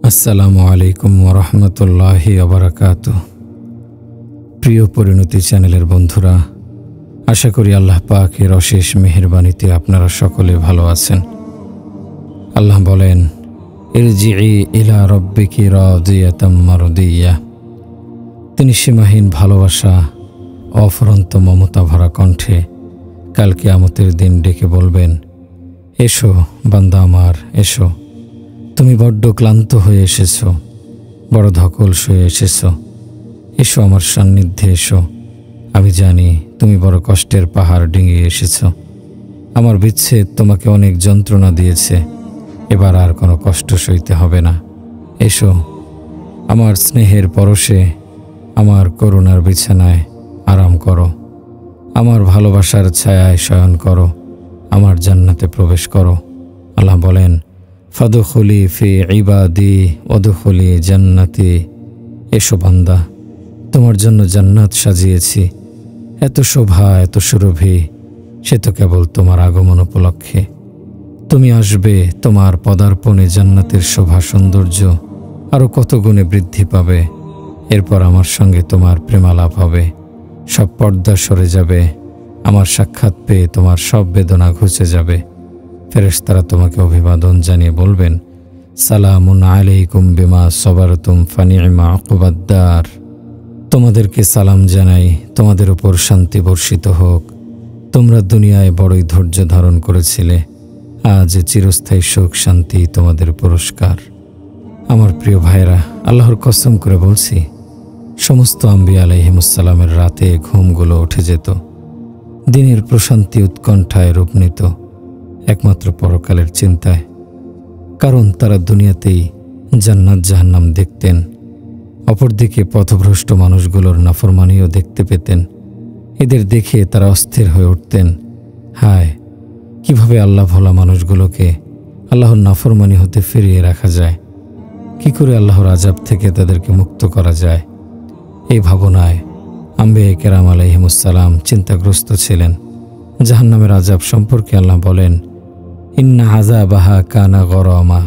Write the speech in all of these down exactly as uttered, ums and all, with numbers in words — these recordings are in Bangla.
আসসালামু আলাইকুম ওয়া রাহমাতুল্লাহি ওয়া বারাকাতুহু। প্রিয় পরিণতি চ্যানেলের বন্ধুরা, আশা করি আল্লাহ পাকের অশেষ মেহেরবানিতে আপনারা সকলে ভালো আছেন। আল্লাহ বলেন, ইরজিই ইলা রাব্বিকি রাদিয়াতাম মারদিয়া। তিনি সীমাহীন ভালোবাসা, অফুরন্ত মমতা ভরা কণ্ঠে কাল কিয়ামতের দিন ডেকে বলবেন, এসো বান্দা আমার, এসো। তুমি বড্ড ক্লান্ত হয়ে এসেছ, বড় ধকল হয়ে এসেছ। এসো আমার সান্নিধ্যে এসো। আমি জানি তুমি বড় কষ্টের পাহাড় ডিঙিয়ে এসেছ। আমার বিচ্ছেদ তোমাকে অনেক যন্ত্রণা দিয়েছে, এবার আর কোনো কষ্ট সইতে হবে না। এসো আমার স্নেহের পরশে, আমার করুণার বিছানায় আরাম করো। আমার ভালোবাসার ছায়ায় শয়ন করো, আমার জান্নাতে প্রবেশ করো। আল্লাহ বলেন, ফাদখুলি ফি ইবাদি ওয়াদখুলি জান্নাতি। এসো বান্দা, তোমার জন্য জান্নাত সাজিয়েছি। এত শোভা, এত সুরভি, সে তো কেবল তোমার আগমন উপলক্ষে। তুমি আসবে, তোমার পদার্পণে জান্নাতের শোভা সৌন্দর্য আরও কত গুণে বৃদ্ধি পাবে। এরপর আমার সঙ্গে তোমার প্রেমালাপ হবে, সব পর্দা সরে যাবে। আমার সাক্ষাৎ পেয়ে তোমার সব বেদনা ঘুচে যাবে। ফেরেশতারা তোমাকে অভিবাদন জানিয়ে বলবেন, সালামুন আলাইকুম বিমা সবারতুম ফানি'মা উকবাদ-দার। তোমাদেরকে সালাম জানাই, তোমাদের উপর শান্তি বর্ষিত হোক। তোমরা দুনিয়ায় বড়ই ধৈর্য ধারণ করেছিলে, আজ চিরস্থায়ী সুখ শান্তি তোমাদের পুরস্কার। আমার প্রিয় ভাইরা, আল্লাহর কসম করে বলছি, সমস্ত আম্বিয়া আলাইহিমুসসালামের রাতে ঘুমগুলো উঠে যেত, দিনের প্রশান্তি উৎকণ্ঠায় রূপ নিত একমাত্র পরকালের চিন্তায়। কারণ তারা দুনিয়াতেই জান্নাত জাহান্নাম দেখতেন, অপরদিকে পথভ্রষ্ট মানুষগুলোর নাফরমানিও দেখতে পেতেন। এদের দেখে তারা অস্থির হয়ে উঠতেন, হায়, কিভাবে আল্লাহ ভোলা মানুষগুলোকে আল্লাহর নাফরমানি হতে ফিরিয়ে রাখা যায়, কি করে আল্লাহর আযাব থেকে তাদেরকে মুক্ত করা যায়। এই ভাবনায় আম্বিয়া কেরাম আলাইহিমুসসালাম চিন্তাগ্রস্ত ছিলেন। জাহান্নামের আযাব সম্পর্কে আল্লাহ বলেন, ইন্না আযাবাহা কানা গরামা।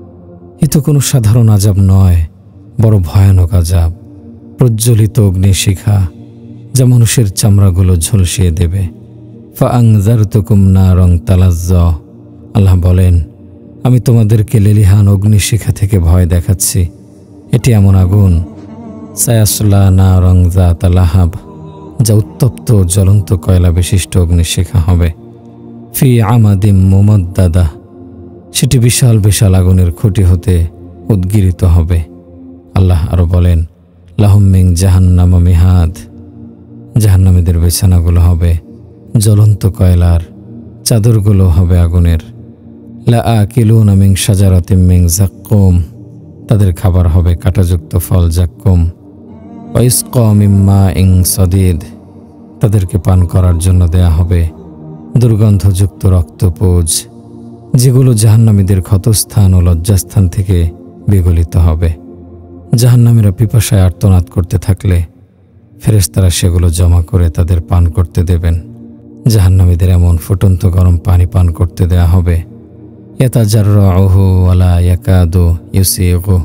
এ তো কোনো সাধারণ আযাব নয়, বড় ভয়ানক আযাব, প্রজ্বলিত অগ্নিশিখা যা মানুষের চামড়াগুলো ঝলসিয়ে দেবে। ফাআনযারতুকুম নারন তালাজ্জা। আল্লাহ বলেন, আমি তোমাদেরকে লেলিহান অগ্নিশিখা থেকে ভয় দেখাচ্ছি। এটি এমন আগুন, সায়াসলা নারন যাতা লাহাব, যা উত্তপ্ত জ্বলন্ত কয়লা বিশিষ্ট অগ্নিশিখা হবে। ফি আমাদিম মুমাদ্দাদা, সেটি বিশাল বিশাল আগুনের খুঁটি হতে উদ্গীরিত হবে। আল্লাহ আরো বলেন, লাহুম মিন জাহান্নামা মিহাদ। জাহান্নামীদের বিছানাগুলো হবে জ্বলন্ত কয়লার, চাদরগুলো হবে আগুনের। লা আকিলুনা মিন শাজারাতিম মিন যাক্কুম, তাদের খাবার হবে কাঁটাযুক্ত ফল যাক্কুম। ওয়া ইসকা মিন মাইন সাদীদ, তাদেরকে পান করার জন্য দেয়া হবে দুর্গন্ধযুক্ত রক্তপুঞ্জ, যেগুলো জাহান্নামীদের ক্ষতস্থান ও লজ্জাস্থান থেকে বিগলিত হবে। জাহান্নামীরা পিপাসায় আর্তনাদ করতে থাকলে ফেরেশতারা সেগুলো জমা করে তাদের পান করতে দেবেন। জাহান্নামীদের এমন ফুটন্ত গরম পানি পান করতে দেয়া হবে, ইয়াতাজাররাউহু ওয়ালা ইয়াকাদু ইউসিগু,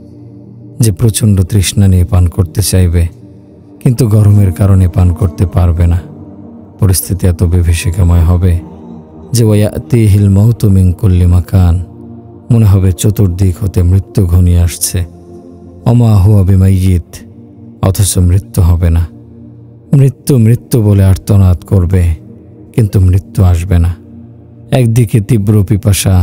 যে প্রচণ্ড তৃষ্ণা নিয়ে পান করতে চাইবে, কিন্তু গরমের কারণে পান করতে পারবে না। পরিস্থিতি এত বিভীষিকাময় হবে যে ওয়ায়াতিহিল মাউতু মিন কুল্লি মাকান, মনে হবে চতুর্দিক হতে মৃত্যু ঘনিয়ে আসছে। ওমা হুয়া বিমাইয়িত, অথচ মৃত্যু হবে না। মৃত্যু মৃত্যু বলে আর্তনাদ করবে, কিন্তু মৃত্যু আসবে না। একদিকে তীব্র পিপাসা,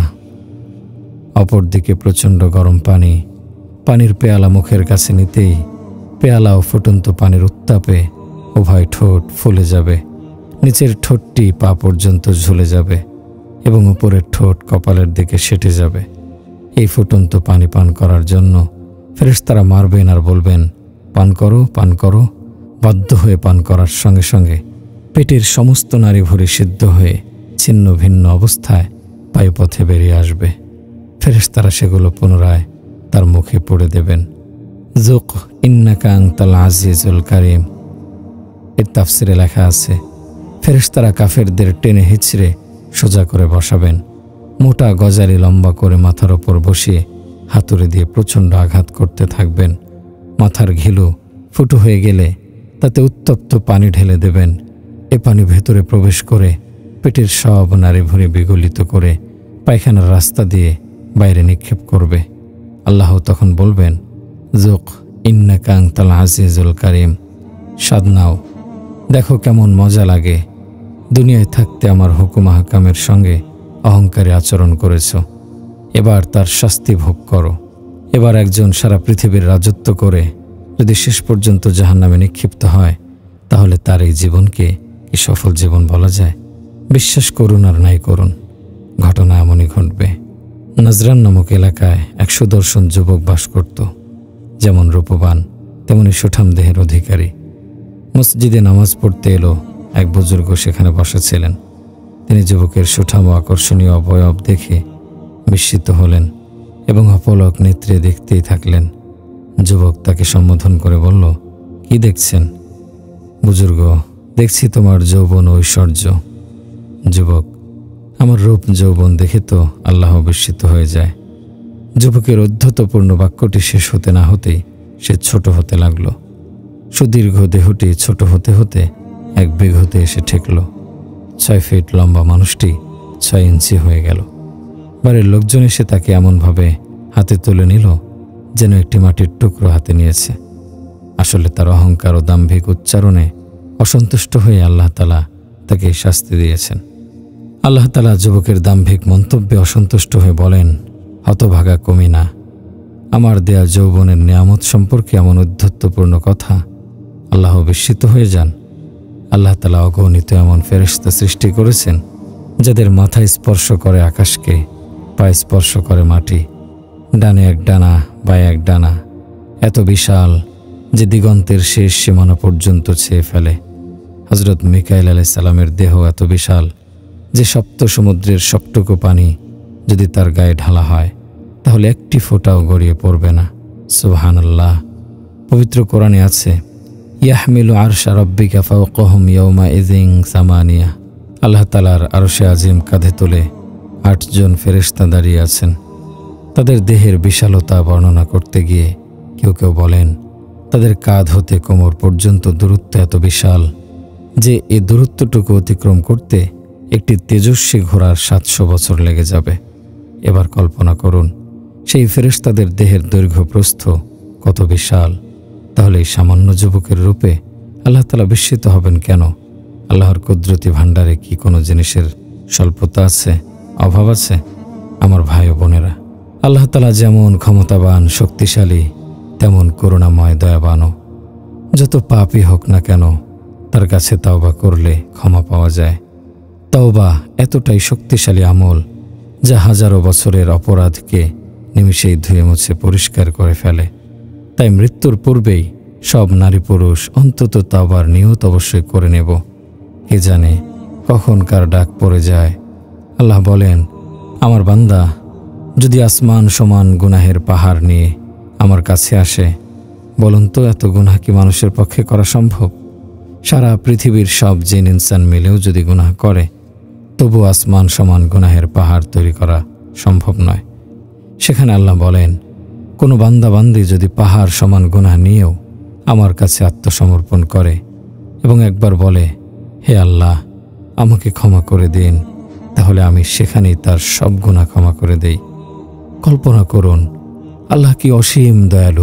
অপরদিকে প্রচণ্ড গরম পানি। পানির পেয়ালা মুখের কাছে নিতেই পেয়ালা ও ফুটন্ত পানির উত্তাপে উভয় ঠোঁট ফুলে যাবে, নিচের ঠোঁটটি পা পর্যন্ত ঝুলে যাবে এবং উপরের ঠোঁট কপালের দিকে সেটে যাবে। এই ফুটন্ত পানি পান করার জন্য ফেরেশতারা মারবেন আর বলবেন, পান করো, পান করো। বাধ্য হয়ে পান করার সঙ্গে সঙ্গে পেটের সমস্ত নাড়িভুঁড়ি সিদ্ধ হয়ে ছিন্ন ভিন্ন অবস্থায় পায়ুপথে বেরিয়ে আসবে। ফেরেশতারা সেগুলো পুনরায় তার মুখে পড়ে দেবেন। যুক ইন্নাকা আনতাল আজিজুল কারীম, এর তাফসিরে লেখা আছে, ফেরেশতারা কাফেরদের টেনে হিচড়ে সোজা করে বসাবেন, মোটা গজালি লম্বা করে মাথার ওপর বসিয়ে হাতুড়ি দিয়ে প্রচণ্ড আঘাত করতে থাকবেন। মাথার ঘিলু ফুটো হয়ে গেলে তাতে উত্তপ্ত পানি ঢেলে দেবেন। এ পানি ভেতরে প্রবেশ করে পেটের সব নাড়ি ভুঁড়ি বিগলিত করে পায়খানার রাস্তা দিয়ে বাইরে নিক্ষেপ করবে। আল্লাহ তখন বলবেন, জুক ইন্নাকা আনতাল আজিজুল কারিম, স্বাদ নাও, দেখো কেমন মজা লাগে। দুনিয়ায় থাকতে আমার হুকুম আহকামের সঙ্গে অহংকারী আচরণ করেছ, এবার তার শাস্তি ভোগ করো। এবার একজন সারা পৃথিবীর রাজত্ব করে যদি শেষ পর্যন্ত জাহান্নামে নিক্ষিপ্ত হয়, তাহলে তার এই জীবনকে কি সফল জীবন বলা যায়? বিশ্বাস করুন আর নাই করুন, ঘটনা এমনই ঘটবে। নাজরান নামক এলাকায় এক সুদর্শন যুবক বাস করত। যেমন রূপবান তেমনি সুঠাম দেহের অধিকারী। মসজিদে নামাজ পড়তে এলো এক বুজুর্গ সেখানে বসেছিলেন। তিনি যুবকের সুঠাম ও আকর্ষণীয় অবয়ব দেখে বিস্মিত হলেন এবং অপলক নেত্রে দেখতেই থাকলেন। যুবক তাকে সম্বোধন করে বলল, কি দেখছেন? বুজুর্গ, দেখছি তোমার যৌবন ও ঐশ্বর্য। যুবক, আমার রূপ যৌবন দেখে তো আল্লাহ বিস্মিত হয়ে যায়। যুবকের উদ্ধতপূর্ণ বাক্যটি শেষ হতে না হতেই সে ছোট হতে লাগল। সুদীর্ঘ দেহটি ছোট হতে হতে এক বিঘতে এসে ঠেকল। ছয় ফিট লম্বা মানুষটি ছয় ইঞ্চি হয়ে গেল। বাড়ির লোকজন এসে তাকে এমনভাবে হাতে তুলে নিল যেন একটি মাটির টুকরো হাতে নিয়েছে। আসলে তার অহংকার ও দাম্ভিক উচ্চারণে অসন্তুষ্ট হয়ে আল্লাহ তাআলা তাকে শাস্তি দিয়েছেন। আল্লাহ তাআলা যুবকের দাম্ভিক মন্তব্যে অসন্তুষ্ট হয়ে বলেন, হতভাগা কমিনা, আমার দেয়া যৌবনের নিয়ামত সম্পর্কে এমন উদ্ধত্তপূর্ণ কথা। আল্লাহ বিস্মিত হয়ে যান। আল্লাহ তাআলা অগণিত এমন ফেরেশতা সৃষ্টি করেছেন যাদের মাথা স্পর্শ করে আকাশকে, পায়ে স্পর্শ করে মাটি, ডানে এক ডানা বায়ে এক ডানা, এত বিশাল যে দিগন্তের শেষ সীমানা পর্যন্ত ছেয়ে ফেলে। হযরত মিকাইল আলাইহিস সালামের দেহ এত বিশাল যে সপ্ত সমুদ্রের সবটুকু পানি যদি তার গায়ে ঢালা হয় তাহলে একটি ফোঁটাও গড়িয়ে পড়বে না। সুবহানাল্লাহ। পবিত্র কোরআনে আছে, ইয়াহমিলু আরশা রাব্বিকা ফাওকাহুম ইয়াওমা ইযিন সামানিয়া। আল্লাহ তাআলার আরশে আজিম কাঁধে তুলে আটজন ফেরেশতা দাঁড়িয়ে আছেন। তাদের দেহের বিশালতা বর্ণনা করতে গিয়ে কেউ কেউ বলেন, তাদের কাঁধ হতে কোমর পর্যন্ত দূরত্ব এত বিশাল যে এই দূরত্বটুকু অতিক্রম করতে একটি তেজস্বী ঘোড়ার সাতশো বছর লেগে যাবে। এবার কল্পনা করুন সেই ফেরেশতাদের দেহের দৈর্ঘ্য প্রস্থ কত বিশাল। তাহলে এই সামান্য যুবকের রূপে আল্লাহ তাআলা বিস্মিত হবেন কেন? আল্লাহর কুদরতি ভাণ্ডারে কি কোনো জিনিসের স্বল্পতা আছে, অভাব আছে? আমার ভাই ও বোনেরা, আল্লাহ তাআলা যেমন ক্ষমতাবান শক্তিশালী তেমন করুণাময় দয়াবানও। যত পাপই হোক না কেন তার কাছে তাওবা করলে ক্ষমা পাওয়া যায়। তাওবা এতটাই শক্তিশালী আমল যা হাজারো বছরের অপরাধকে নিমিষেই ধুয়ে মুছে পরিষ্কার করে ফেলে। তাই মৃত্যুর পূর্বেই সব নারী পুরুষ অন্তত তাওবার নিয়ত অবশ্যই করে নেব। কে জানে কখন কার ডাক পড়ে যায়। আল্লাহ বলেন, আমার বান্দা যদি আসমান সমান গুনাহের পাহাড় নিয়ে আমার কাছে আসে, বলুন তো এত গুনাহ কি মানুষের পক্ষে করা সম্ভব? সারা পৃথিবীর সব জিন ইনসান মিলেও যদি গুনাহ করে, তবু আসমান সমান গুনাহের পাহাড় তৈরি করা সম্ভব নয়। সেখানে আল্লাহ বলেন, কোনো বান্দা বান্দি যদি পাহাড় সমান গুনাহ নিয়েও আমার কাছে আত্মসমর্পণ করে এবং একবার বলে, হে আল্লাহ আমাকে ক্ষমা করে দিন, তাহলে আমি সেখানেই তার সব গুনাহ ক্ষমা করে দেই। কল্পনা করুন আল্লাহ কি অসীম দয়ালু।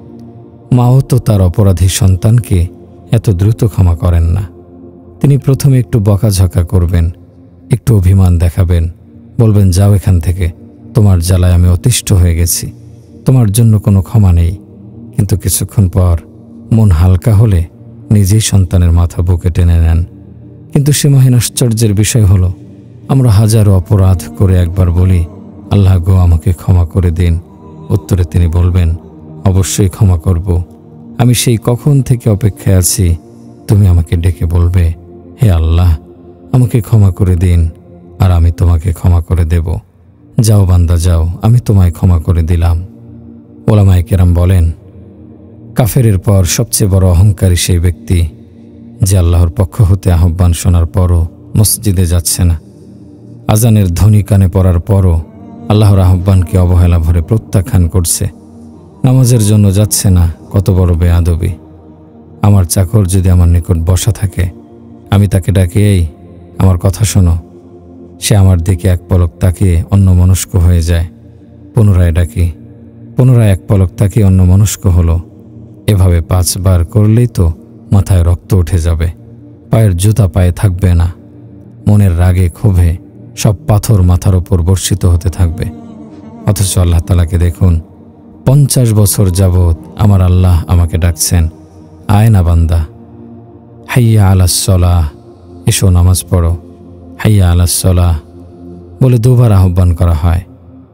মাও তো তার অপরাধী সন্তানকে এত দ্রুত ক্ষমা করেন না। তিনি প্রথমে একটু বকাঝকা করবেন, একটু অভিমান দেখাবেন, বলবেন, যাও এখান থেকে, তোমার জ্বালায় আমি অতিষ্ঠ হয়ে গেছি, তোমার জন্য কোনো ক্ষমা নেই। কিন্তু কিছুক্ষণ পর মন হালকা হলে নিজেই সন্তানের মাথা বুকে টেনে নেন। কিন্তু সীমাহীন আশ্চর্যের বিষয় হলো, আমরা হাজারো অপরাধ করে একবার বলি, আল্লাহ গো আমাকে ক্ষমা করে দিন, উত্তরে তিনি বলবেন, অবশ্যই ক্ষমা করব। আমি সেই কখন থেকে অপেক্ষায় আছি তুমি আমাকে ডেকে বলবে, হে আল্লাহ আমাকে ক্ষমা করে দিন, আর আমি তোমাকে ক্ষমা করে দেব। যাও বান্দা যাও, আমি তোমায় ক্ষমা করে দিলাম। ওলামায়ে কেরাম বলেন, কাফেরের পর সবচেয়ে বড় অহংকারী সেই ব্যক্তি যে আল্লাহর পক্ষ হতে আহ্বান শোনার পরও মসজিদে যাচ্ছে না, আজানের ধ্বনি কানে পড়ার পরও আল্লাহর আহ্বানকে অবহেলা ভরে প্রত্যাখ্যান করছে, নামাজের জন্য যাচ্ছে না, কত বড় বেয়াদবি। আমার চাকর যদি আমার নিকট বসা থাকে, আমি তাকে ডাকি, এই আমার কথা শোনো। সে আমার দিকে এক পলক তাকিয়ে অন্যমনস্ক হয়ে যায়। পুনরায় ডাকি, পুনরায় এক পলক তাকিয়ে অন্যমনস্ক হলো। এভাবে পাঁচবার করলেই তো মাথায় রক্ত উঠে যাবে, পায়ের জুতা পায়ে থাকবে না। মনের রাগে ক্ষোভে সব পাথর মাথার ওপর বর্ষিত হতে থাকবে। অথচ আল্লাহ তাআলাকে দেখুন, পঞ্চাশ বছর যাবৎ আমার আল্লাহ আমাকে ডাকছেন, আয় না বান্দা, হাইয়া আলাস সলাহ, এসো নামাজ পড়ো, হাইয়া আলাস সলাহ বলে দুবার আহ্বান করা হয়।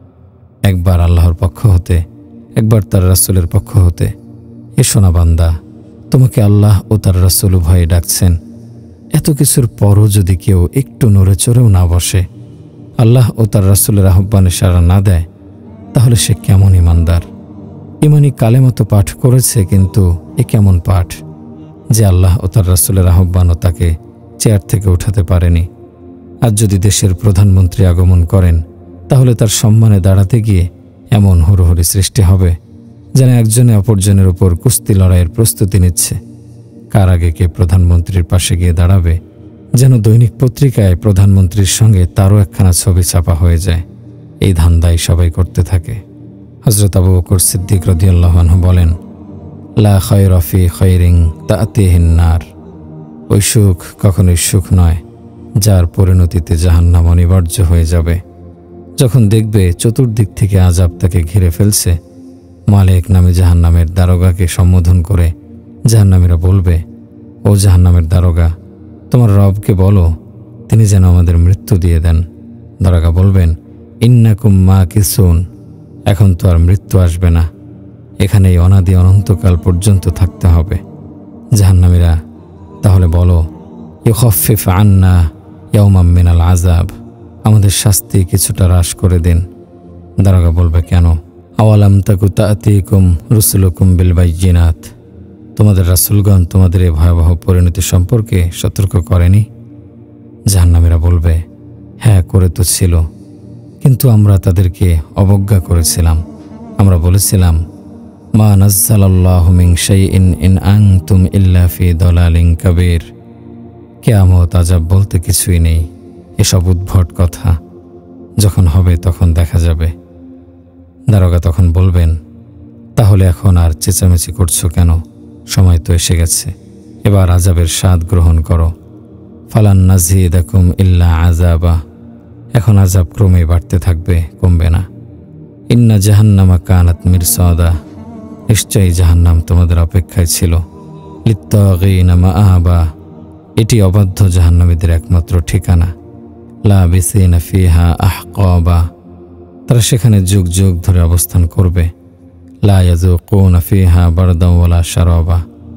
একবার আল্লাহর পক্ষ হতে, একবার তার রাসূলের পক্ষ হতে। এসো না বান্দা, তোমাকে আল্লাহ ও তার রাসূল উভয়ে ডাকছেন। এত কিছুর পরও যদি কেউ একটু নড়ে চড়েও না বসে, আল্লাহ ও তার রাসূলের আহ্বানে সাড়া না দেয়, তাহলে সে কেমন ইমানদার? ইমানি কালেমা তো পাঠ করেছে, কিন্তু এ কেমন পাঠ যে আল্লাহ ও তার রাসূলের আহ্বানও তাকে চেয়ার থেকে উঠাতে পারেনি। আজ যদি দেশের প্রধানমন্ত্রী আগমন করেন, তাহলে তার সম্মানে দাঁড়াতে গিয়ে এমন হুড়োহুড়ি সৃষ্টি হবে যেন একজনে অপরজনের উপর কুস্তি লড়াইয়ের প্রস্তুতি নিচ্ছে। কার আগে কে প্রধানমন্ত্রীর পাশে গিয়ে দাঁড়াবে, যেন দৈনিক পত্রিকায় প্রধানমন্ত্রীর সঙ্গে তারও একখানা ছবি ছাপা হয়ে যায়। এই ধান্দাই সবাই করতে থাকে। হযরত আবু বকর সিদ্দিক রাদিয়াল্লাহু আনহু বলেন, লা খায়রা ফি খায়রিন তা'তিহিন নার। ওই সুখ কখনোই সুখ নয় যার পরিণতিতে জাহান্নাম অনিবার্য হয়ে যাবে। যখন দেখবে চতুর্দিক থেকে আযাব তাকে ঘিরে ফেলছে, মালিক নামে জাহান্নামের দারোগাকে সম্বোধন করে জাহান্নামীরা বলবে, ও জাহান্নামের দারোগা, তোমার রবকে বলো তিনি যেন আমাদের মৃত্যু দিয়ে দেন। দারোগা বলবেন, ইন্নাকুম মাকিসুন, এখন তো আর মৃত্যু আসবে না, এখানেই অনাদি অনন্তকাল পর্যন্ত থাকতে হবে। জাহান্নামীরা তাহলে বলো, ইউখাফফিফ আন্না ইয়াওমাম মিনাল আযাব, আমাদের শাস্তি কিছুটা হ্রাস করে দিন। দারোগা বলবে, কেন? আওয়ালাম তাকু তা'তিকুম রুসুলুকুম বিল বাইয়িনাত, তোমাদের রাসূলগণ তোমাদের এই ভয়াবহ পরিণতি সম্পর্কে সতর্ক করেনি? জাহান্নামীরা বলবে, হ্যাঁ করে তো ছিল, কিন্তু আমরা তাদেরকে অবজ্ঞা করেছিলাম। আমরা বলেছিলাম, মা নাজ্জালাল্লাহু মিন শাইইন ইন আনতুম ইল্লা ফি দালালিন কাবীর, কিয়ামত আযাব বলতে কিছুই নেই, এসব উদ্ভট কথা, যখন হবে তখন দেখা যাবে। দারোগা তখন বলবেন, তাহলে এখন আর চেঁচামেচি করছো কেন? সময় তো এসে গেছে, এবার আযাবের স্বাদ গ্রহণ করো। ফালান নাযিদাকুম ইল্লা আযাবা, এখন আযাব ক্রমেই বাড়তে থাকবে, কমবে না। ইন্না জাহান্নামা কানাত মিরসাদা, নিশ্চয়ই জাহান্নাম তোমাদের অপেক্ষায় ছিল। লিত্তাগীনা মাআবা, এটি অবাধ্য জাহান্নামীদের একমাত্র ঠিকানা। লাবিসিনা ফিহা আহকাবা, তারা সেখানে যুগ যুগ ধরে অবস্থান করবে। লা ইয়াযুকুনা ফিহা বারদান ওয়ালা শারাবা,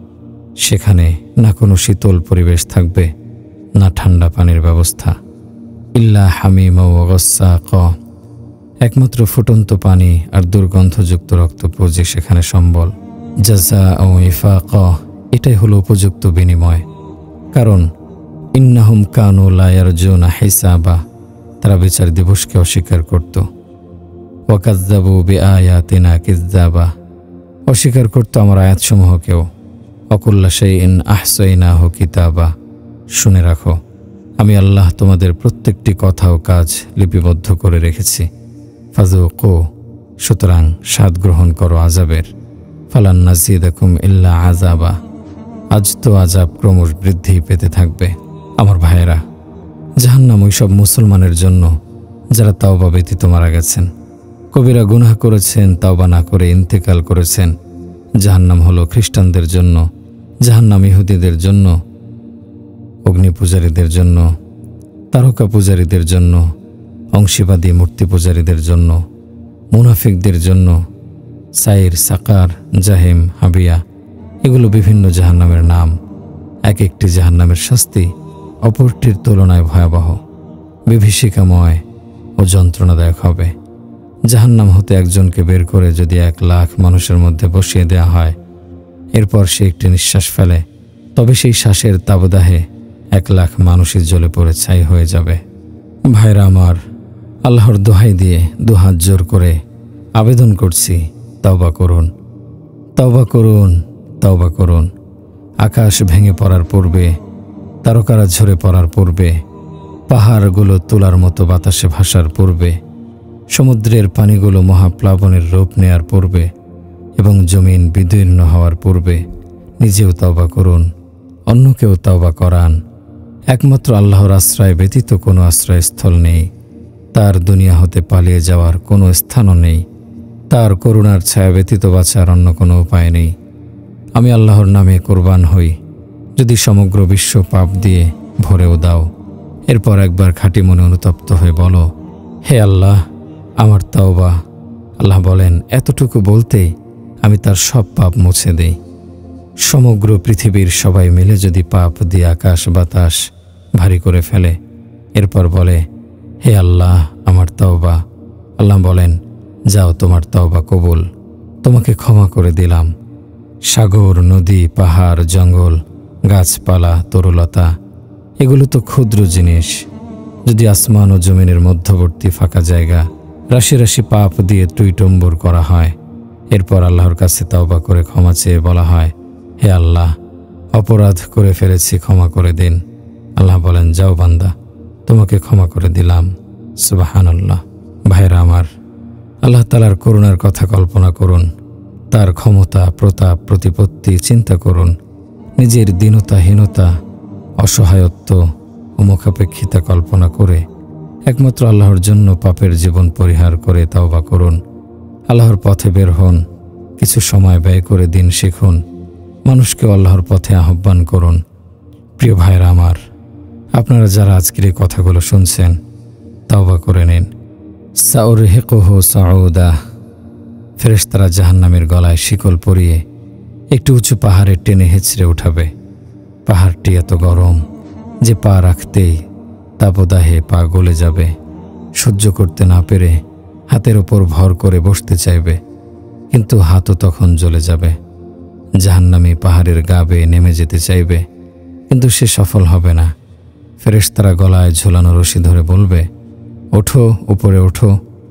সেখানে না কোনো শীতল পরিবেশ থাকবে, না ঠান্ডা পানির ব্যবস্থা। ইল্লা হামিমা ওয়া গাসসাকা, একমাত্র ফুটন্ত পানি আর দুর্গন্ধযুক্ত রক্তপুঁজি সেখানে সম্বল। জাযাআ ওয়া ইফাকা, এটাই হলো উপযুক্ত বিনিময়। কারণ ইন্নাহুম কানু লা ইয়ারজুনা হিসাবা, তারা বিচার দিবসকে অস্বীকার করত। ওয়া কাযযাবু বিআয়াতিনা কিযযাবা, অস্বীকার করত আমার আয়াতসমূহকেও। ওয়াকুল্লা শাইইন আহসাইনাহু কিতাবা, শুনে রাখো আমি আল্লাহ তোমাদের প্রত্যেকটি কথা ও কাজ লিপিবদ্ধ করে রেখেছি। ফাযুকু, সুতরাং স্বাদ গ্রহণ করো আযাবের। ফালান নাযিদাকুম ইল্লা আযাবা, আজ তো আযাব ক্রমশ বৃদ্ধি পেতে থাকবে। আমার ভাইয়েরা, জাহান্নাম ওইসব মুসলমানের জন্য যারা তাওবা ব্যতীত মারা গেছেন, কবিরা গুনাহ করেছেন, তাওবা না করে ইন্তেকাল করেছেন। জাহান্নাম হলো খ্রিস্টানদের জন্য, জাহান্নাম ইহুদিদের জন্য, অগ্নি পূজারীদের জন্য, তারকা পূজারীদের জন্য, অংশীবাদী মূর্তি পূজারীদের জন্য, মুনাফিকদের জন্য। সাইর, সাকার, জাহিম, হাবিয়া, এগুলো বিভিন্ন জাহান্নামের নাম। এক একটি জাহান্নামের শাস্তি অপরটির তুলনায় ভয়াবহ, বিভীষিকাময় ও যন্ত্রণাদায়ক হবে। জাহান্নাম হতে একজনকে বের করে যদি এক লাখ মানুষের মধ্যে বসিয়ে দেয়া হয়, এরপর সে একটি নিঃশ্বাস ফেলে, তবে সেই শ্বাসের তাবদাহে এক লাখ মানুষই জ্বলে পড়ে ছাই হয়ে যাবে। ভাইরা আমার, আল্লাহর দোহাই দিয়ে দুহাত জোর করে আবেদন করছি, তওবা করুন, তওবা করুন, তওবা করুন। আকাশ ভেঙে পড়ার পূর্বে, তারকারা ঝরে পড়ার পূর্বে, পাহাড়গুলো তুলার মতো বাতাসে ভাসার পূর্বে, সমুদ্রের পানিগুলো মহাপ্লাবনের রূপ নেয়ার পূর্বে এবং জমিন বিদীর্ণ হওয়ার পূর্বে নিজেও তওবা করুন, অন্যকেও তওবা করান। একমাত্র আল্লাহর আশ্রয় ব্যতীত কোনো আশ্রয়স্থল নেই, তার দুনিয়া হতে পালিয়ে যাওয়ার কোনো স্থানও নেই, তার করুণার ছায়া ব্যতীত বাঁচার অন্য কোনো উপায় নেই। আমি আল্লাহর নামে কোরবান হই, যদি সমগ্র বিশ্ব পাপ দিয়ে ভরেও দাও। এরপর একবার খাঁটি মনে অনুতপ্ত হয়ে বলো, হে আল্লাহ, আমার তওবা। আল্লাহ বলেন, এতটুকু বলতেই আমি তার সব পাপ মুছে দেই। সমগ্র পৃথিবীর সবাই মিলে যদি পাপ দিয়ে আকাশ বাতাস ভারী করে ফেলে, এরপর বলে, হে আল্লাহ, আমার তওবা। আল্লাহ বলেন, যাও, তোমার তওবা কবুল, তোমাকে ক্ষমা করে দিলাম। সাগর, নদী, পাহাড়, জঙ্গল, গাছপালা, তরুলতা, এগুলো তো ক্ষুদ্র জিনিস। যদি আসমান ও জমিনের মধ্যবর্তী ফাঁকা জায়গা রাশি রাশি পাপ দিয়ে টুইটম্বর করা হয়, এরপর আল্লাহর কাছে তওবা করে ক্ষমা চেয়ে বলা হয়, হে আল্লাহ, অপরাধ করে ফেলেছি, ক্ষমা করে দিন। আল্লাহ বলেন, যাও বান্দা, তোমাকে ক্ষমা করে দিলাম। সুবহানাল্লাহ। ভাইরা আমার, আল্লাহ তাআলার করুণার কথা কল্পনা করুন, তার ক্ষমতা, প্রতাপ, প্রতিপত্তি চিন্তা করুন। নিজের দীনতাহীনতা, অসহায়ত্ব ও মুখাপেক্ষিতা কল্পনা করে একমাত্র আল্লাহর জন্য পাপের জীবন পরিহার করে তওবা করুন। আল্লাহর পথে বের হন, কিছু সময় ব্যয় করে দিন শিখুন, মানুষকে আল্লাহর পথে আহ্বান করুন। প্রিয় ভাইরা আমার, আপনারা যারা আজকের এই কথাগুলো শুনছেন, তওবা করে নিন। সাউরহিকুহু সাউদা, ফেরেশতারা জাহান্নামের গলায় শিকল পরিয়ে একটু উঁচু পাহাড়ে টেনে হেঁচড়ে উঠাবে। পাহাড়টি এত গরম যে পা রাখতেই তাপদাহে পা গলে যাবে। সহ্য করতে না পেরে হাতের ওপর ভর করে বসতে চাইবে, কিন্তু হাতও তখন জ্বলে যাবে। জাহান্নামী পাহাড়ের গা বেয়ে নেমে যেতে চাইবে, কিন্তু সে সফল হবে না। ফেরেশতারা গলায় ঝোলানো রশি ধরে বলবে, ওঠো, উপরে ওঠো।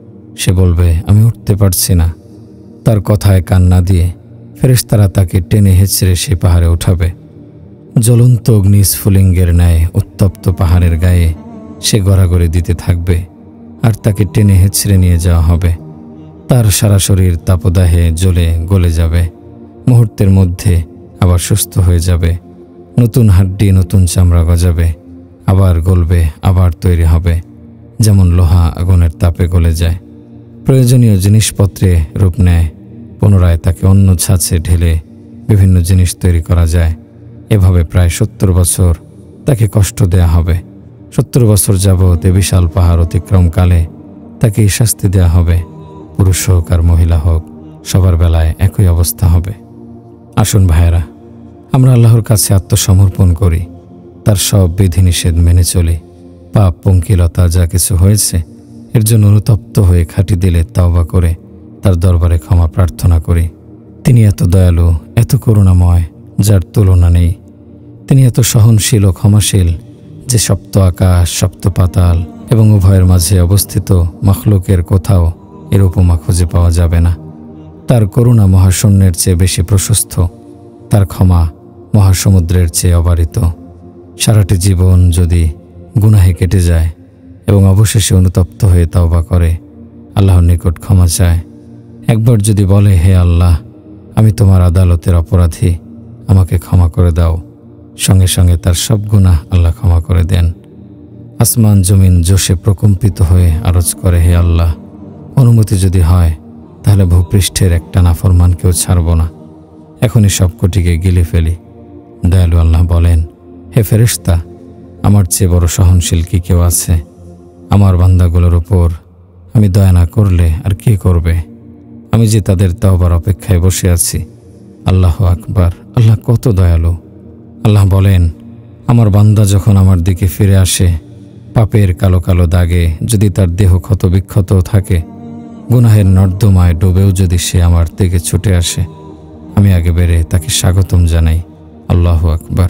সে বলবে, আমি উঠতে পারছি না। তার কথায় কান না দিয়ে ফেরেশতারা তাকে টেনে হেঁচড়ে সে পাহাড়ে উঠাবে। জ্বলন্ত অগ্নিস্ফুলিঙ্গের ন্যায় উত্তপ্ত পাহাড়ের গায়ে সে গড়াগড়ি দিতে থাকবে, আর তাকে টেনে হেঁচড়ে নিয়ে যাওয়া হবে। তার সারা শরীর তাপদাহে জ্বলে গলে যাবে, মুহূর্তের মধ্যে আবার সুস্থ হয়ে যাবে। নতুন হাড্ডি, নতুন চামড়া গজাবে, আবার গলবে, আবার তৈরি হবে, যেমন লোহা আগুনের তাপে গলে যায়। প্রয়োজনীয় জিনিসপত্রে রূপ নেয়, পুনরায় তাকে অন্য ছাঁচে ঢেলে বিভিন্ন জিনিস তৈরি করা যায়। এভাবে প্রায় সত্তর বছর তাকে কষ্ট দেয়া হবে। সত্তর বছর যাবৎ এ বিশাল পাহাড় অতিক্রমকালে তাকে এই শাস্তি দেয়া হবে। পুরুষ হোক আর মহিলা হোক, সবার বেলায় একই অবস্থা হবে। আসুন ভাইয়েরা, আমরা আল্লাহর কাছে আত্মসমর্পণ করি, তার সব বিধিনিষেধ মেনে চলি। পাপ, পঙ্কিলতা যা কিছু হয়েছে এর জন্য অনুতপ্ত হয়ে খাঁটি দিলে তওবা করে তার দরবারে ক্ষমা প্রার্থনা করি। তিনি এত দয়ালু, এত করুণাময়, যার তুলনা নেই। তিনি এত সহনশীল ও ক্ষমাশীল যে সপ্ত আকাশ, সপ্ত পাতাল এবং উভয়ের মাঝে অবস্থিত মখলুকের কোথাও এর উপমা খুঁজে পাওয়া যাবে না। তার করুণা মহাশূন্যের চেয়ে বেশি প্রশস্ত, তার ক্ষমা মহাসমুদ্রের চেয়ে অবারিত। সারাটি জীবন যদি গুনাহে কেটে যায় এবং অবশেষে অনুতপ্ত হয়ে তওবা করে আল্লাহর নিকট ক্ষমা চায়, একবার যদি বলে, হে আল্লাহ, আমি তোমার আদালতের অপরাধী, আমাকে ক্ষমা করে দাও, সঙ্গে সঙ্গে তার সব গুনাহ আল্লাহ ক্ষমা করে দেন। আসমান জমিন জোশে প্রকম্পিত হয়ে আরজ করে, হে আল্লাহ, অনুমতি যদি হয় তাহলে ভূপৃষ্ঠের একটা নাফরমানকেও ছাড়ব না, এখনই সবকটিকে গিলে ফেলি। দয়ালু আল্লাহ বলেন, হে ফেরেশতা, আমার চেয়ে বড় সহনশীল কি কেউ আছে? আমার বান্দাগুলোর উপর আমি দয়া না করলে আর কে করবে? আমি যে তাদের তওবার অপেক্ষায় বসে আছি। আল্লাহ আকবার, আল্লাহ কত দয়ালু। আল্লাহ বলেন, আমার বান্দা যখন আমার দিকে ফিরে আসে, পাপের কালো কালো দাগে যদি তার দেহ ক্ষত বিক্ষত থাকে, গুনাহের নর্দমায় ডুবেও যদি সে আমার দিকে ছুটে আসে, আমি আগে বেড়ে তাকে স্বাগতম জানাই। আল্লাহু আকবার।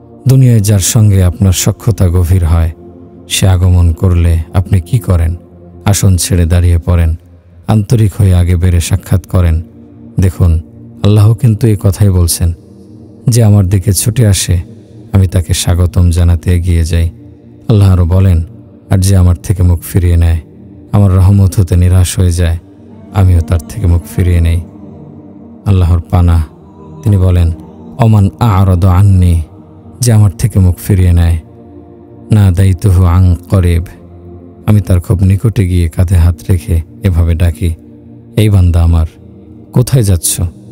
দুনিয়ায় যার সঙ্গে আপনার সখ্যতা গভীর হয়, সে আগমন করলে আপনি কি করেন? আসন ছেড়ে দাঁড়িয়ে পড়েন, আন্তরিক হয়ে আগে বেড়ে সাক্ষাৎ করেন। দেখুন, আল্লাহ কিন্তু এই কথাই বলছেন যে আমার দিকে ছুটে আসে আমি তাকে স্বাগতম জানাতে এগিয়ে যাই। আল্লাহ আরও বলেন, আর যে আমার থেকে মুখ ফিরিয়ে নেয়, আমার রহমত হতে নিরাশ হয়ে যায়, আমিও তার থেকে মুখ ফিরিয়ে নেই। আল্লাহর পানা, তিনি বলেন, অমান আ'রাদ আন্নি, যে আমার থেকে মুখ ফিরিয়ে নেয়, না দায়িতুহু আং করিব, আমি তার খুব নিকটে গিয়ে কাঁধে হাত রেখে এভাবে ডাকি, এই বান্দা আমার, কোথায় যাচ্ছ?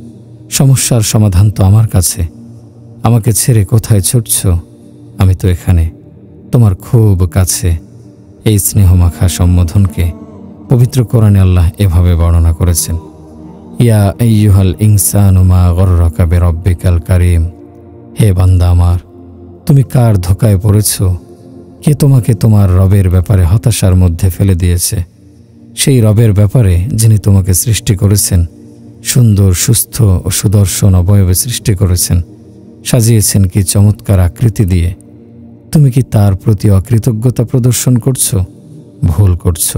সমস্যার সমাধান তো আমার কাছে, আমাকে ছেড়ে কোথায় ছুটছ? আমি তো এখানে, তোমার খুব কাছে। এই স্নেহমাখা সম্বোধনকে পবিত্র কোরআনে আল্লাহ এভাবে বর্ণনা করেছেন, ইয়া আইয়ুহাল ইনসানু মা গররাকা বিরাব্বিকাল কারীম, হে বান্দা আমার, তুমি কার ধোকায় পড়েছ? কে তোমাকে তোমার রবের ব্যাপারে হতাশার মধ্যে ফেলে দিয়েছে? সেই রবের ব্যাপারে যিনি তোমাকে সৃষ্টি করেছেন, সুন্দর সুস্থ ও সুদর্শন অবয়বে সৃষ্টি করেছেন, সাজিয়েছেন কি চমৎকার আকৃতি দিয়ে। তুমি কি তার প্রতি অকৃতজ্ঞতা প্রদর্শন করছো? ভুল করছো,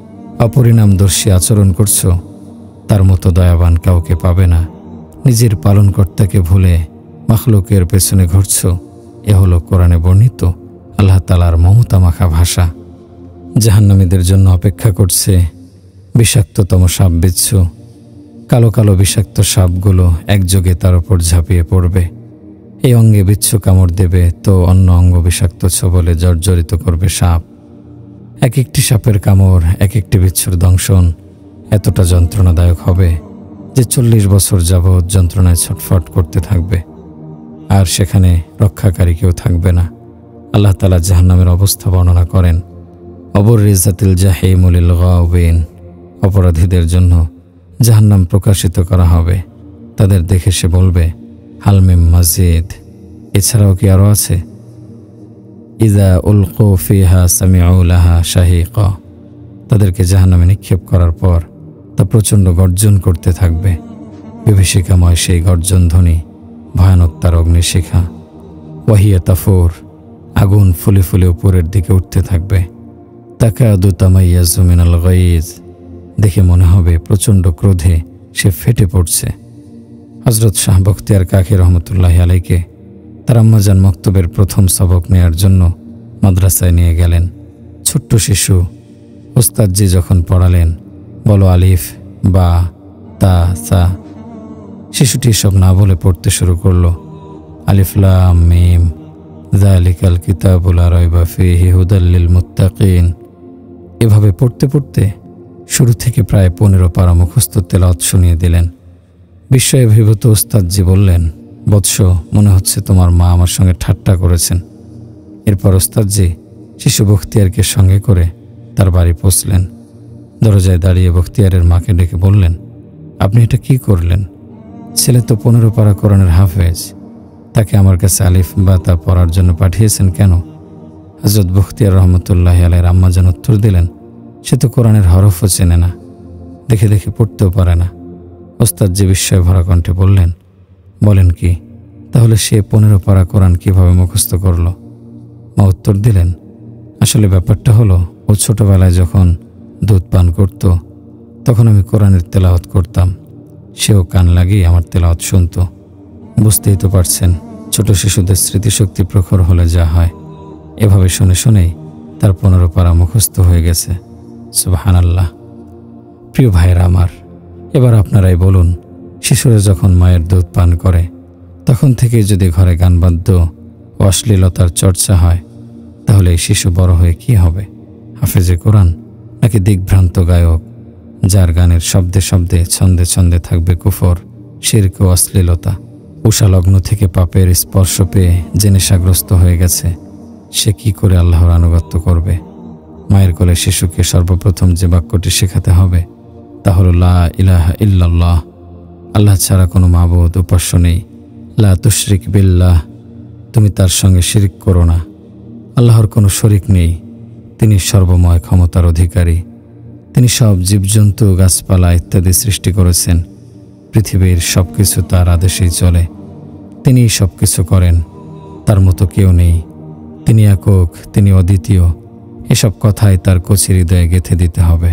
অপরিণামদর্শী আচরণ করছো। তার মতো দয়াবান কাউকে পাবে না। নিজের পালনকর্তাকে ভুলে মাখলুকের পেছনে ঘুরছ। এ হলো কোরআনে বর্ণিত আল্লাহ তাআলার মমতা মাখা ভাষা। জাহান্নামীদের জন্য অপেক্ষা করছে বিষাক্ততম সাপ বিচ্ছু। কালো কালো বিষাক্ত সাপগুলো একযোগে তার উপর ঝাঁপিয়ে পড়বে। এই অঙ্গে বিচ্ছু কামড় দেবে তো অন্য অঙ্গ বিষাক্ত ছোবলে জর্জরিত করবে সাপ। এক একটি সাপের কামড়, এক একটি বিচ্ছুর দংশন এতটা যন্ত্রণাদায়ক হবে যে চল্লিশ বছর যাবৎ যন্ত্রণায় ছটফট করতে থাকবে, আর সেখানে রক্ষাকারী কেউ থাকবে না। আল্লাহ তাআলা জাহান্নামের অবস্থা বর্ণনা করেন, অবরিজাতিল জাহিমু লিল গাওবিন, অপরাধীদের জন্য জাহান্নাম প্রকাশিত করা হবে। তাদের দেখে সে বলবে, হালমিম মাজিদ, এছাড়াও কি আরও আছে? ইযা উলকু ফিহা সামিউ লাহা শাহিকা, তাদেরকে জাহান্নামে নিক্ষেপ করার পর তা প্রচণ্ড গর্জন করতে থাকবে। বিভীষিকাময় সেই গর্জন ধ্বনি ভয়ানক তার অগ্নিশিখা। ওয়াহিয়া তাফুর, আগুন ফুলে ফুলে উপরের দিকে উঠতে থাকবে। তাকাদু তামাইয়াজু মিনাল গাইজ, দেখে মনে হবে প্রচণ্ড ক্রোধে সে ফেটে পড়ছে। হযরত শাহ বখতিয়ার কাকি রহমতুল্লাহি আলাইকে তার আম্মাজান মক্তবের প্রথম সবক নেয়ার জন্য মাদ্রাসায় নিয়ে গেলেন। ছোট্ট শিশু। ওস্তাদজি যখন পড়ালেন, বলো আলিফ বা তা সা, শিশুটি সব না বলে পড়তে শুরু করলো, আলিফ লাম মিম যালিকাল কিতাবু লা রাইবা ফীহি হুদাল লিল মুত্তাকিন। এভাবে পড়তে পড়তে শুরু থেকে প্রায় পনেরো পারা মুখস্থ তেলাওয়াত শুনিয়ে দিলেন। বিস্ময়াভিভূত ওস্তাদজি বললেন, বৎস, মনে হচ্ছে তোমার মা আমার সঙ্গে ঠাট্টা করেছেন। এরপর ওস্তাদজি শিশু বখতিয়ারকে সঙ্গে করে তার বাড়ি পৌঁছলেন। দরজায় দাঁড়িয়ে বখতিয়ারের মাকে ডেকে বললেন, আপনি এটা কি করলেন? ছেলে তো পনেরো পারা কোরআনের হাফেজ, তাকে আমার কাছে আলিফ বা তা পড়ার জন্য পাঠিয়েছেন কেন? হযরত বখতিয়ার রহমতুল্লাহি আলাইহির আম্মাজান উত্তর দিলেন, সে তো কোরআনের হরফও চেনে না, দেখে দেখে পড়তেও পারে না। ওস্তাদজি বিস্ময় ভরা কণ্ঠে বললেন, বলেন কি? তাহলে সে পনেরো পারা কোরআন কিভাবে মুখস্থ করল? মা উত্তর দিলেন, আসলে ব্যাপারটা হলো, ও ছোটবেলায় যখন দুধ পান করত তখন আমি কোরআনের তেলাওয়াত করতাম, সেও কান লাগিয়ে আমার তেলাওয়াত শুনত। বুঝতেই তো পারছেন ছোট শিশুদের স্মৃতিশক্তি প্রখর হলে যা হয়। এভাবে শুনে শুনেই তার পনেরো পারা মুখস্থ হয়ে গেছে। সুবহানাল্লাহ। প্রিয় ভাইয়েরা আমার, এবার আপনারাই বলুন, শিশুরা যখন মায়ের দুধ পান করে তখন থেকেই যদি ঘরে গানবাদ্য ও অশ্লীলতার চর্চা হয়, তাহলে এই শিশু বড় হয়ে কি হবে? হাফেজে কোরআন নাকি দিগ্ভ্রান্ত গায়ক, যার গানের শব্দে শব্দে ছন্দে ছন্দে থাকবে কুফর, শিরক ও অশ্লীলতা? উষালগ্ন থেকে পাপের স্পর্শ পেয়ে যে নেশাগ্রস্ত হয়ে গেছে, সে কি করে আল্লাহর আনুগত্য করবে? মায়ের কোলে শিশুকে সর্বপ্রথম যে বাক্যটি শেখাতে হবে তা হলো লা ইলাহা ইল্লাল্লাহ, আল্লাহ ছাড়া কোনো মাবুদ উপাস্য নেই। লা তুশরিক বিল্লাহ, তুমি তার সঙ্গে শিরিক করো না। আল্লাহর কোনো শরিক নেই, তিনি সর্বময় ক্ষমতার অধিকারী। তিনি সব জীবজন্তু, গাছপালা ইত্যাদি সৃষ্টি করেছেন। পৃথিবীর সব কিছু তার আদেশেই চলে। তিনিই সব কিছু করেন, তার মতো কেউ নেই। তিনি একক, তিনি অদ্বিতীয়। এসব কথাই তার কচি হৃদয়ে গেঁথে দিতে হবে।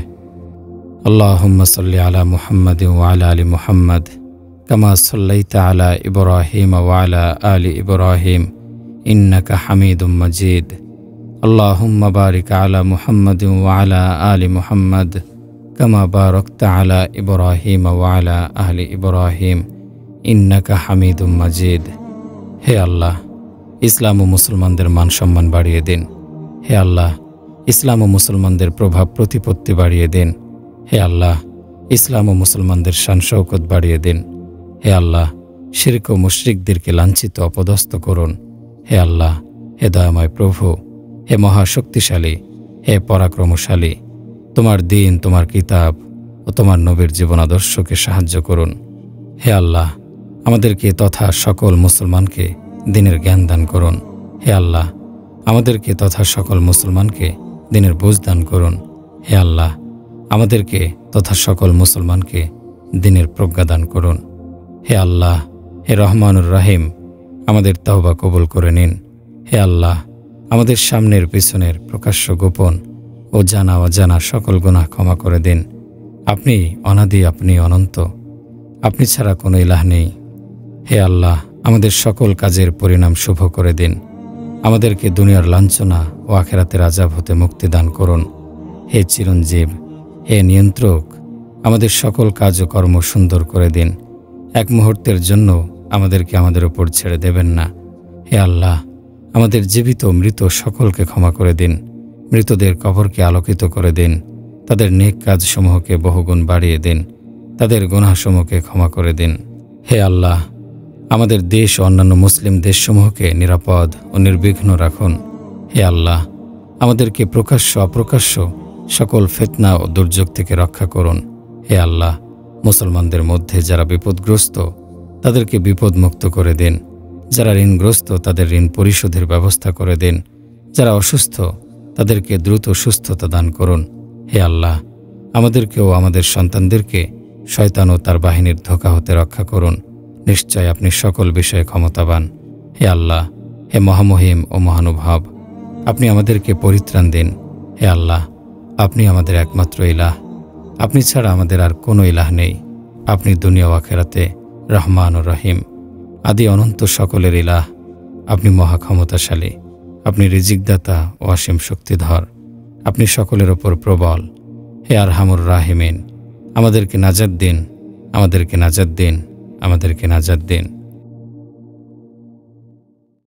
আল্লাহুম্মা সাল্লি আলা মুহাম্মাদ ওয়া আলা আলি মুহাম্মাদ কামা সাল্লাইতা আলা ইব্রাহিম ওয়া আলা আলি ইব্রাহিম ইন্নাকা হামিদুম মাজিদ। আল্লাহুম্মা বারিক আলা মুহাম্মাদ ওয়া আলা আলি মুহাম্মাদ কামা বারাকতা আলা ইব্রাহিম ওয়া আলা আলি ইব্রাহিম ইন্নাকা হামিদুম মাজিদ। হে আল্লাহ, ইসলাম ও মুসলমানদের মান সম্মান বাড়িয়ে দিন। হে আল্লাহ, ইসলাম ও মুসলমানদের প্রভাব প্রতিপত্তি বাড়িয়ে দিন। হে আল্লাহ, ইসলাম ও মুসলমানদের শান শৌকত বাড়িয়ে দিন। হে আল্লাহ, শিরক ও মুশরিকদেরকে লাঞ্ছিত অপদস্থ করুন। হে আল্লাহ, হে দয়াময় প্রভু, হে মহাশক্তিশালী, হে পরাক্রমশালী, তোমার দিন, তোমার কিতাব ও তোমার নবীর জীবন আদর্শকে সাহায্য করুন। হে আল্লাহ, আমাদেরকে তথা সকল মুসলমানকে দিনের জ্ঞান দান করুন। হে আল্লাহ, আমাদেরকে তথা সকল মুসলমানকে দিনের বুঝ দান করুন। হে আল্লাহ, আমাদেরকে তথা সকল মুসলমানকে দিনের প্রজ্ঞা দান করুন। হে আল্লাহ, হে রহমানুর রাহিম, আমাদের তওবা কবুল করে নিন। হে আল্লাহ, আমাদের সামনের পিছনের প্রকাশ্য গোপন ও জানা অজানা সকল গুনাহ ক্ষমা করে দিন। আপনি অনাদি, আপনি অনন্ত, আপনি ছাড়া কোনো ইলাহ নেই। হে আল্লাহ, আমাদের সকল কাজের পরিণাম শুভ করে দিন। আমাদেরকে দুনিয়ার লাঞ্ছনা ও আখিরাতের আযাব হতে মুক্তি দান করুন। হে চিরঞ্জীব, হে নিয়ন্ত্রক, আমাদের সকল কাজ ও কর্ম সুন্দর করে দিন। এক মুহূর্তের জন্য আমাদেরকে আমাদের উপর ছেড়ে দেবেন না। হে আল্লাহ, আমাদের জীবিত মৃত সকলকে ক্ষমা করে দিন। মৃতদের কবরকে আলোকিত করে দিন। তাদের নেক কাজসমূহকে বহুগুণ বাড়িয়ে দিন। তাদের গুনাহসমূহকে ক্ষমা করে দিন। হে আল্লাহ, আমাদের দেশ ও অন্যান্য মুসলিম দেশসমূহকে নিরাপদ ও নির্বিঘ্ন রাখুন। হে আল্লাহ, আমাদেরকে প্রকাশ্য অপ্রকাশ্য সকল ফিতনা ও দুর্যোগ থেকে রক্ষা করুন। হে আল্লাহ, মুসলমানদের মধ্যে যারা বিপদগ্রস্ত তাদেরকে বিপদমুক্ত করে দিন। যারা ঋণগ্রস্ত তাদের ঋণ পরিশোধের ব্যবস্থা করে দিন। যারা অসুস্থ তাদেরকে দ্রুত সুস্থতা দান করুন। হে আল্লাহ, আমাদেরকেও আমাদের সন্তানদেরকে শয়তান ও তার বাহিনীর ধোঁকা হতে রক্ষা করুন। নিশ্চয় আপনি সকল বিষয়ে ক্ষমতাবান। হে আল্লাহ, হে মহামহিম ও মহানুভব, আপনি আমাদেরকে পরিত্রাণ দিন। হে আল্লাহ, আপনি আমাদের একমাত্র ইলাহ। আপনি ছাড়া আমাদের আর কোনো ইলাহ নেই। আপনি দুনিয়া ও আখিরাতে রহমান ও রহিম, আদি অনন্ত সকলের ইলাহ। আপনি মহাক্ষমতাশালী, আপনি রিজিকদাতা ও অসীম শক্তিধর, আপনি সকলের ওপর প্রবল। হে আরহামুর রাহিমিন, আমাদেরকে নাজাত দিন, আমাদেরকে নাজাত দিন, আমাদেরকে নাজাত দিন।